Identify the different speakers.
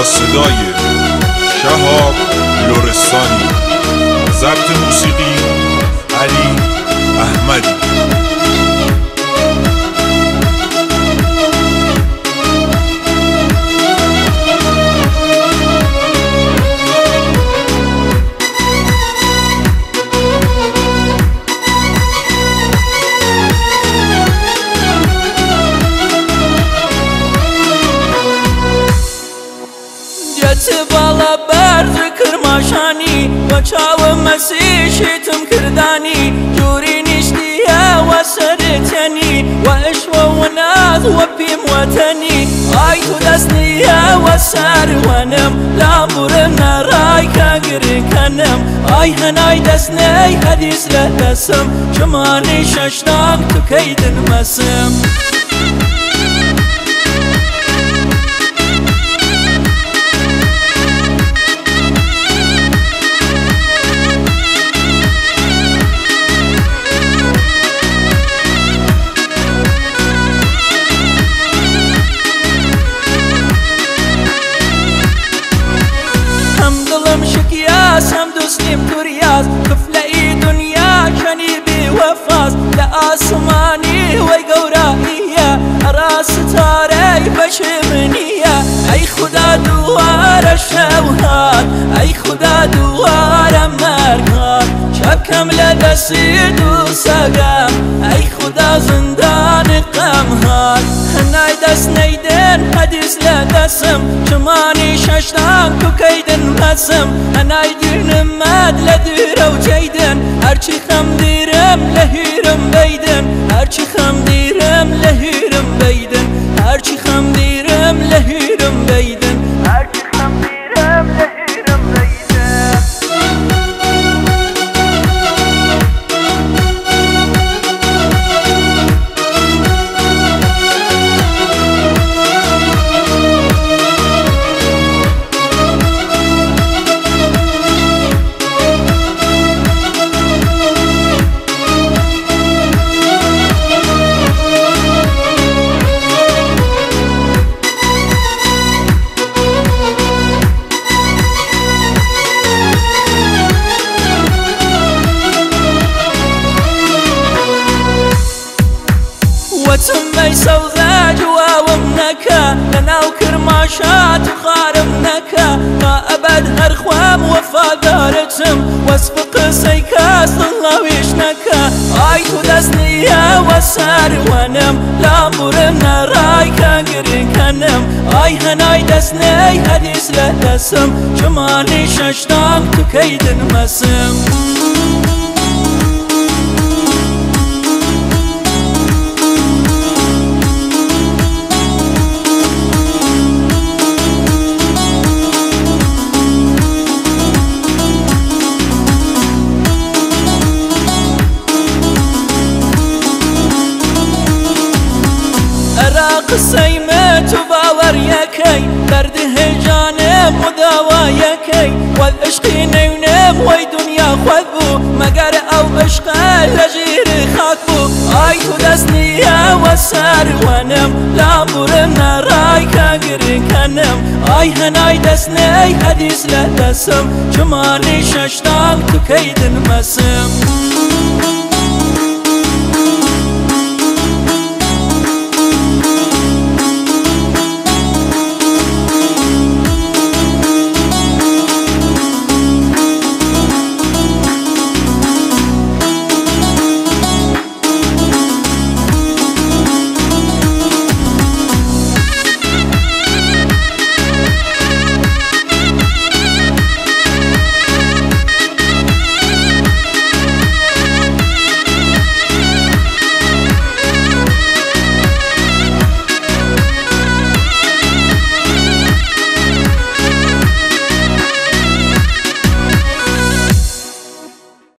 Speaker 1: با صدای شهاب لرستانی، ضبط موسیقی علی احمدی.
Speaker 2: بالا برز کرماشانی و چاو مسیشتم کردانی جوری نشتیه و سرتنی و اشو و ناز و پیم وطنی آی تو دستنیه و سرونم لامورن رای کاگر کنم آی هنای دستنی حدیث لدسم چمانی ششتان تو کیدن مسم هم دوستیم توریاز کفلهی دنیا کنی بی وفاز لآسمانی وی گوراییه را ستاره بشمنیه ای خدا دوار شوهات ای خدا دوار مرگات شب کم لدستی دو سگم ای خدا زندان قمهات هنای دست نیدن حدیث لدسم چمانی ششتان تو کیدن مسم هنای ديرن ماد لديرو جيدن هرچی خم ديرم لهيرم بيدن هرچی خم ديرم لهيرم بيدن هرچی خم ديرم لهيرم بيدن هرچی خم ديرم لهيرم بيدن وتمي سوذا جواوم نكا لناو كرماشات وخارم نكا ما أبد هرخوام وفادارتم واسبق سيكاس الله ويشنكا آي تدسنيا وسار ونم لامورنا راي كاقري كنم آي هناي دسني حديث لدسم جماني ششتان تكيدن مسم قسيمت وباور يكي برد هجانم وداوا يكي والعشق نيونم وي دنيا خذبو مقر او عشق لجير خاكبو اي تدسنيا وسار ونم لامورنا راي كاقر كنم اي هناي دسني حديث لدسم جماني ششتان تكيدن مسم